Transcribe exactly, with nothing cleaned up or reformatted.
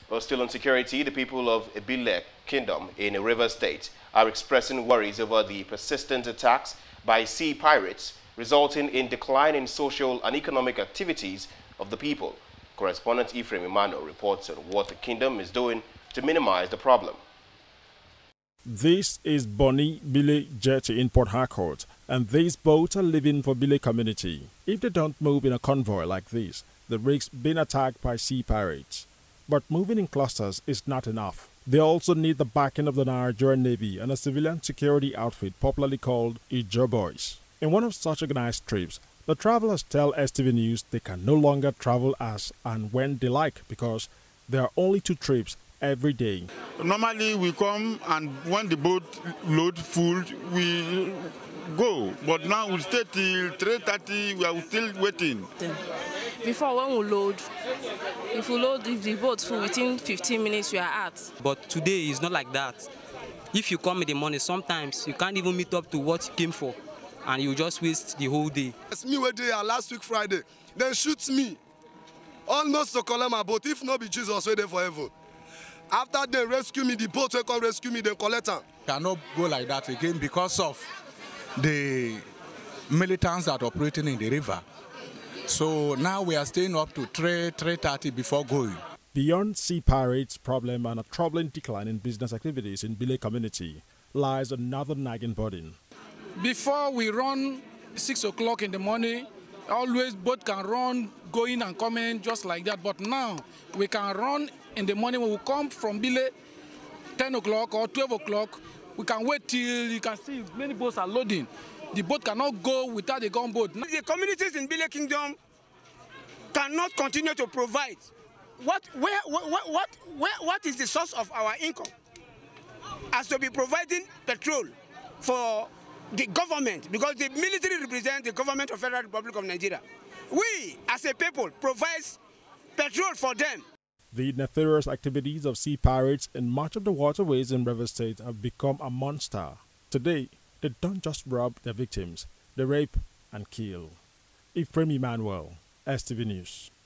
Well, still on security, the people of Bile Kingdom in Rivers State are expressing worries over the persistent attacks by sea pirates, resulting in decline in social and economic activities of the people. Correspondent Ephraim Emmanuel reports on what the kingdom is doing to minimize the problem. This is Bonny Bile Jetty in Port Harcourt, and these boats are living for Bile community. If they don't move in a convoy like this, they risk being attacked by sea pirates. But moving in clusters is not enough. They also need the backing of the Nigerian Navy and a civilian security outfit popularly called Ijo Boys. In one of such organized trips, the travelers tell S T V News they can no longer travel as and when they like because there are only two trips every day. Normally we come and when the boat load full, we go. But now we stay till three thirty, we are still waiting. Before, when we load, if we load, if the boat's full, within fifteen minutes we are out. But today is not like that. If you come in the morning, sometimes you can't even meet up to what you came for, and you just waste the whole day. It's me were there last week Friday. Then shoot me. Almost to collect my boat. If not be Jesus, wait there forever. After they rescue me, the boat will come rescue me, then collect them. Cannot go like that again because of the militants that are operating in the river. So now we are staying up to three, three thirty before going. Beyond sea pirates' problem and a troubling decline in business activities in Bile community lies another nagging burden. Before we run six o'clock in the morning, always boat can run going and coming just like that. But now we can run in the morning when we come from Bile, ten o'clock or twelve o'clock. We can wait till you can see many boats are loading. The boat cannot go without a gunboat. The communities in Bile Kingdom cannot continue to provide. What, where, what, what, where, what is the source of our income? As to be providing petrol for the government, because the military represents the government of the Federal Republic of Nigeria. We, as a people, provide petrol for them. The nefarious activities of sea pirates in much of the waterways in Rivers State have become a monster. Today, they don't just rob their victims, they rape and kill. Ephraim Emmanuel, S T V News.